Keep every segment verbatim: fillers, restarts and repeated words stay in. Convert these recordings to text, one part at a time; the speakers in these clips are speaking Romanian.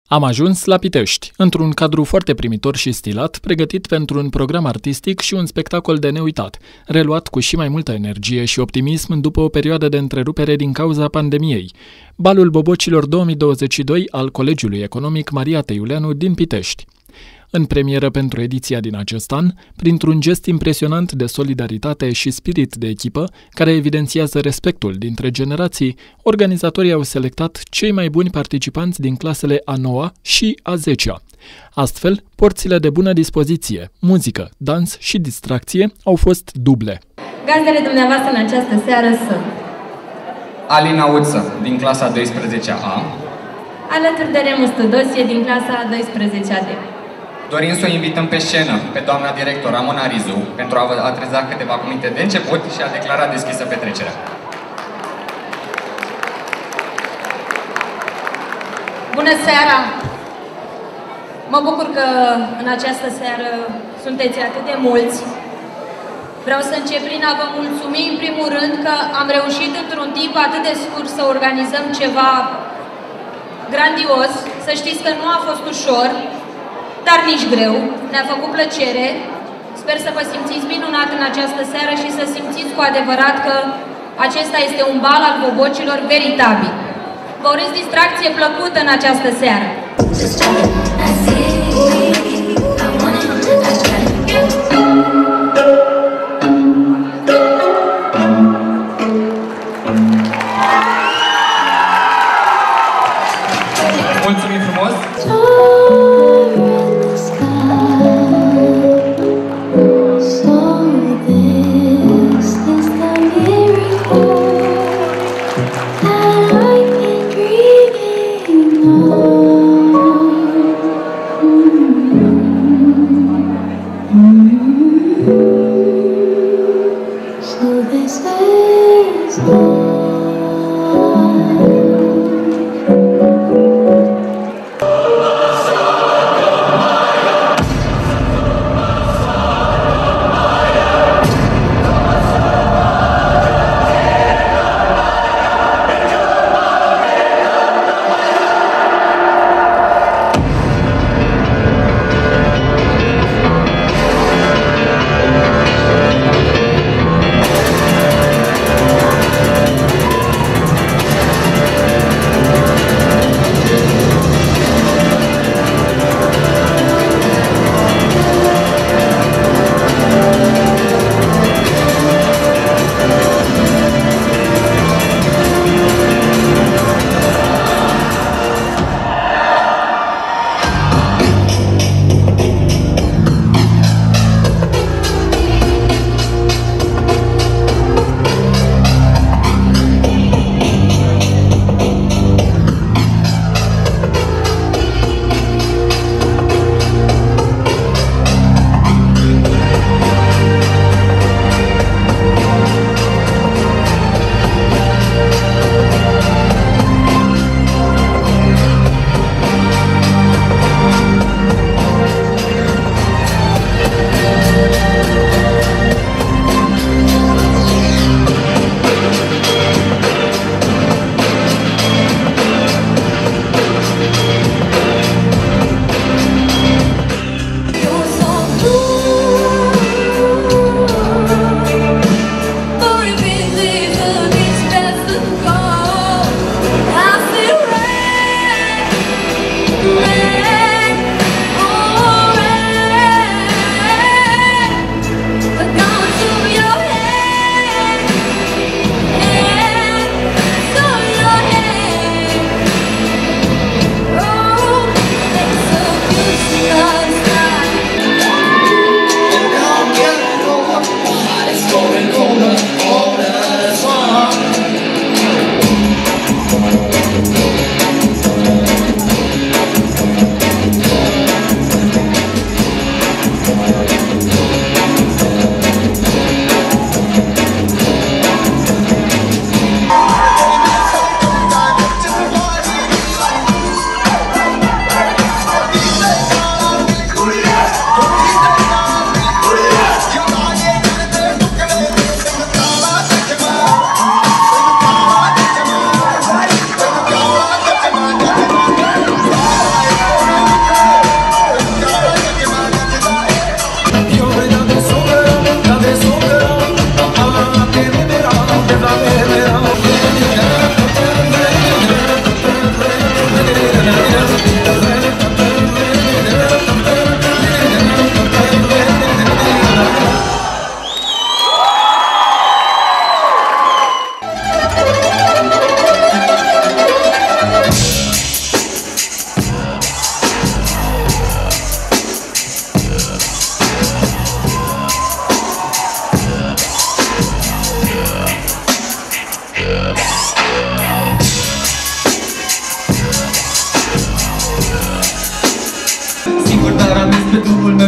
Am ajuns la Pitești, într-un cadru foarte primitor și stilat, pregătit pentru un program artistic și un spectacol de neuitat, reluat cu și mai multă energie și optimism după o perioadă de întrerupere din cauza pandemiei. Balul Bobocilor două mii douăzeci și doi al Colegiului Economic Maria Teiuleanu din Pitești. În premieră pentru ediția din acest an, printr-un gest impresionant de solidaritate și spirit de echipă, care evidențiază respectul dintre generații, organizatorii au selectat cei mai buni participanți din clasele a noua și a zecea. Astfel, porțile de bună dispoziție, muzică, dans și distracție au fost duble. Gazdele dumneavoastră în această seară sunt Alina Uță, din clasa a douăsprezecea A, alături de Remus Tudosie, din clasa a douăsprezecea D. Dorim să o invităm pe scenă pe doamna director Ramona Rizu pentru a vă adresa câteva cuvinte de început și a declara deschisă petrecerea. Bună seara! Mă bucur că în această seară sunteți atât de mulți. Vreau să încep prin a vă mulțumi în primul rând că am reușit într-un timp atât de scurt să organizăm ceva grandios. Să știți că nu a fost ușor, dar nici greu. Ne-a făcut plăcere. Sper să vă simțiți minunat în această seară și să simțiți cu adevărat că acesta este un bal al bobocilor veritabil. Vă urez distracție plăcută în această seară. Mulțumim frumos!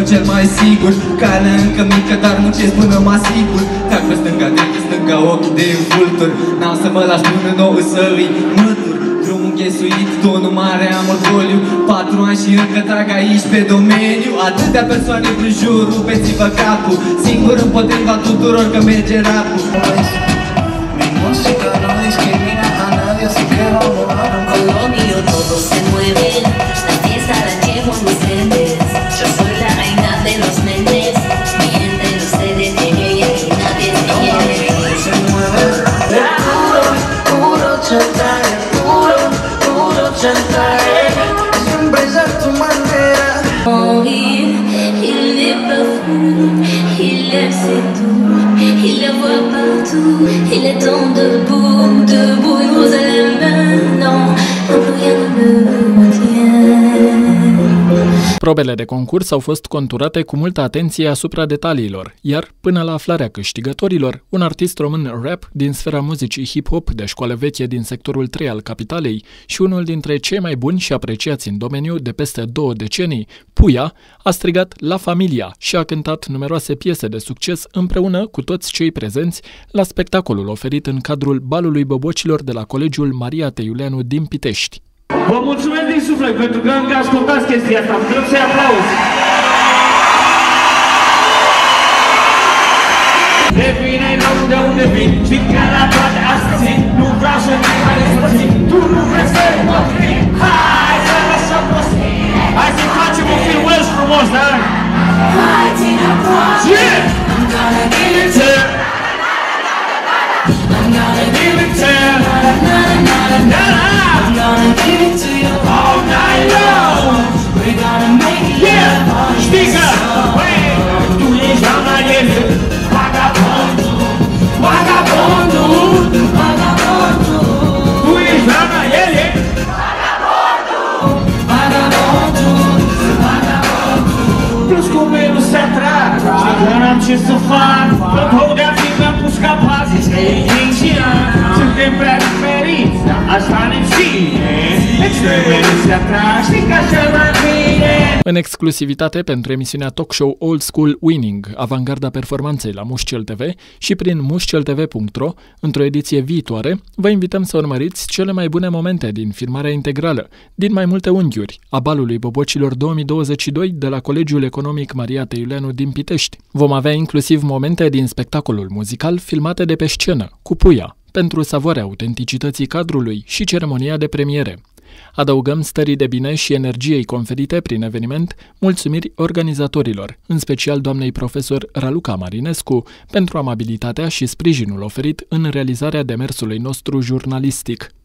meu cel mai sigur. Calea încă mică, dar muncesc până mă asigur. Trag pe stânga, dreapta, stânga, ochii de vulturi. N-am să mă las până nouă să îi mătur. Drumul înghesuit, tonul mare, am orgoliu. Patru ani și încă trag aici pe domeniu. Atâtea persoane în jur, rupeți-vă capul. Singur împotriva tuturor că merge rapul. Mi música no discrimina a nadie, así que vamos a un Colombia, todos se mueven. La fiesta la llevo en mis lentes. Yo soy la reina de los nenes. Mienten ustedes que ella y nadie se quiere. se mueve. Puro, puro chantaje, puro, puro chantaje. Siempre es a tu manera. Oh, il, il est parfum, il aime ses tours, il la voit partout, il est tant debout, debout, il nous aime maintenant, plus rien ne le tient. Probele de concurs au fost conturate cu multă atenție asupra detaliilor, iar, până la aflarea câștigătorilor, un artist român rap din sfera muzicii hip-hop de școală veche din sectorul trei al capitalei și unul dintre cei mai buni și apreciați în domeniu de peste două decenii, Puia, a strigat La Familia și a cântat numeroase piese de succes împreună cu toți cei prezenți la spectacolul oferit în cadrul Balului Bobocilor de la Colegiul Maria Teiuleanu din Pitești. Vă mulțumesc din suflet pentru că încă ascultați chestia asta. Vreau să-i aplauzi. De vine loc de unde vin și că la toate astea țin. Nu vreau să ne mai despărțim. Tu nu vrei să mă fii. Hai să lăsăm prostii. Hai să facem un filmuleț frumos, da? Hai, ține aproape. Yeah! I'm gonna give it to you. I'm gonna give it to you. I'm gonna give it to you. All night long. We're gonna make it. Yeah! Ștică! Băi! Tu ești la la ele. Vagabondul. Vagabondul. Vagabondul. Tu ești la la ele. Vagabondul. Vagabondul. Plus cum el nu se atrag. Și că n-am ce să fac. Tot hăudea fi mi-am pus capați. Zici că e ingian. Suntem prea diferiți. Asta ne ține. Deci trebuie să se atrag. Știi că așa mai bine. În exclusivitate pentru emisiunea talk show Old School Winning, avangarda performanței la Mușcel T V și prin mușcel t v punct ro, într-o ediție viitoare, vă invităm să urmăriți cele mai bune momente din filmarea integrală, din mai multe unghiuri, a Balului Bobocilor două mii douăzeci și doi de la Colegiul Economic Maria Teiuleanu din Pitești. Vom avea inclusiv momente din spectacolul muzical filmate de pe scenă, cu Puia, pentru savoarea autenticității cadrului și ceremonia de premiere. Adăugăm stării de bine și energiei conferite prin eveniment mulțumiri organizatorilor, în special doamnei profesor Raluca Marinescu, pentru amabilitatea și sprijinul oferit în realizarea demersului nostru jurnalistic.